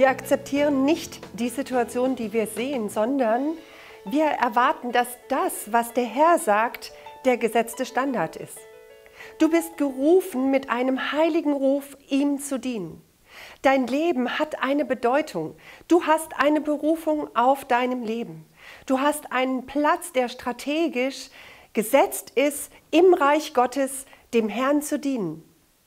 Wir akzeptieren nicht die Situation, die wir sehen, sondern wir erwarten, dass das, was der Herr sagt, der gesetzte Standard ist. Du bist gerufen, mit einem heiligen Ruf ihm zu dienen. Dein Leben hat eine Bedeutung. Du hast eine Berufung auf deinem Leben. Du hast einen Platz, der strategisch gesetzt ist, im Reich Gottes dem Herrn zu dienen.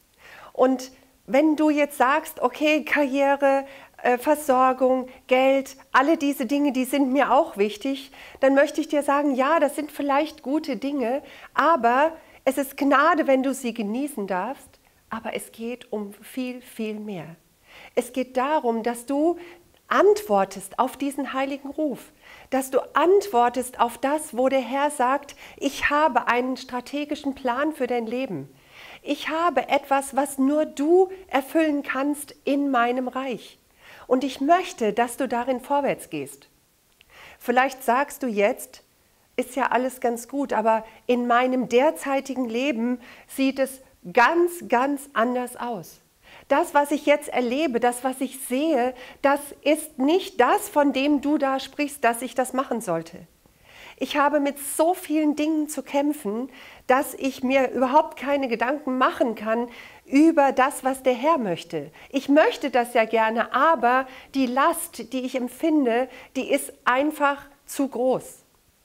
Und wenn du jetzt sagst, okay, Karriere, Versorgung, Geld, alle diese Dinge, die sind mir auch wichtig, dann möchte ich dir sagen, ja, das sind vielleicht gute Dinge, aber es ist Gnade, wenn du sie genießen darfst, aber es geht um viel, viel mehr. Es geht darum, dass du antwortest auf diesen heiligen Ruf, dass du antwortest auf das, wo der Herr sagt, ich habe einen strategischen Plan für dein Leben. Ich habe etwas, was nur du erfüllen kannst in meinem Reich. Und ich möchte, dass du darin vorwärts gehst. Vielleicht sagst du jetzt, ist ja alles ganz gut, aber in meinem derzeitigen Leben sieht es ganz, ganz anders aus. Das, was ich jetzt erlebe, das, was ich sehe, das ist nicht das, von dem du da sprichst, dass ich das machen sollte. Ich habe mit so vielen Dingen zu kämpfen, dass ich mir überhaupt keine Gedanken machen kann über das, was der Herr möchte. Ich möchte das ja gerne, aber die Last, die ich empfinde, die ist einfach zu groß.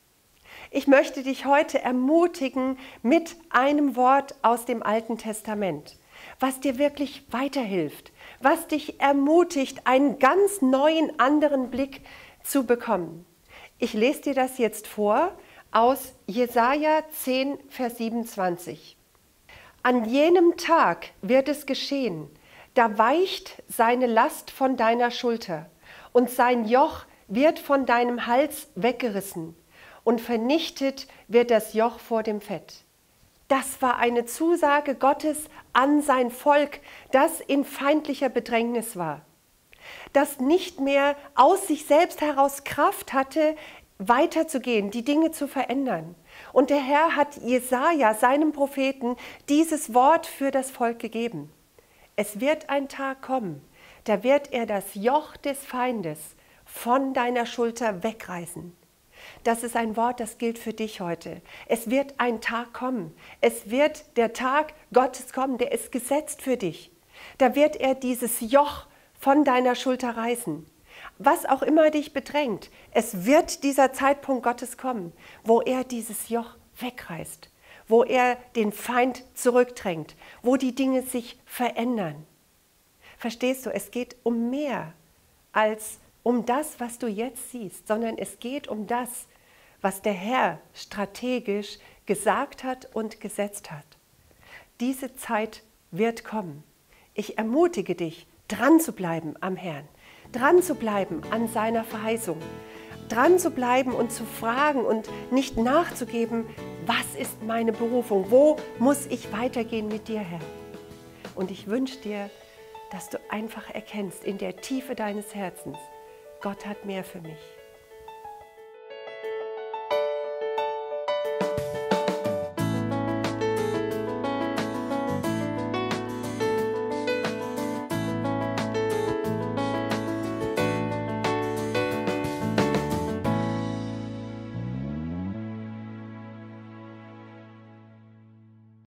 Ich möchte dich heute ermutigen mit einem Wort aus dem Alten Testament, was dir wirklich weiterhilft, was dich ermutigt, einen ganz neuen, anderen Blick zu bekommen. Ich lese dir das jetzt vor aus Jesaja 10, Vers 27. An jenem Tag wird es geschehen, da weicht seine Last von deiner Schulter und sein Joch wird von deinem Hals weggerissen und vernichtet wird das Joch vor dem Fett. Das war eine Zusage Gottes an sein Volk, das in feindlicher Bedrängnis war, das nicht mehr aus sich selbst heraus Kraft hatte, weiterzugehen, die Dinge zu verändern. Und der Herr hat Jesaja, seinem Propheten, dieses Wort für das Volk gegeben. Es wird ein Tag kommen, da wird er das Joch des Feindes von deiner Schulter wegreißen. Das ist ein Wort, das gilt für dich heute. Es wird ein Tag kommen. Es wird der Tag Gottes kommen, der ist gesetzt für dich. Da wird er dieses Joch von deiner Schulter reißen. Was auch immer dich bedrängt, es wird dieser Zeitpunkt Gottes kommen, wo er dieses Joch wegreißt, wo er den Feind zurückdrängt, wo die Dinge sich verändern. Verstehst du, es geht um mehr als um das, was du jetzt siehst, sondern es geht um das, was der Herr strategisch gesagt hat und gesetzt hat. Diese Zeit wird kommen. Ich ermutige dich, dran zu bleiben am Herrn, dran zu bleiben an seiner Verheißung, dran zu bleiben und zu fragen und nicht nachzugeben, was ist meine Berufung, wo muss ich weitergehen mit dir, Herr? Und ich wünsche dir, dass du einfach erkennst in der Tiefe deines Herzens, Gott hat mehr für mich.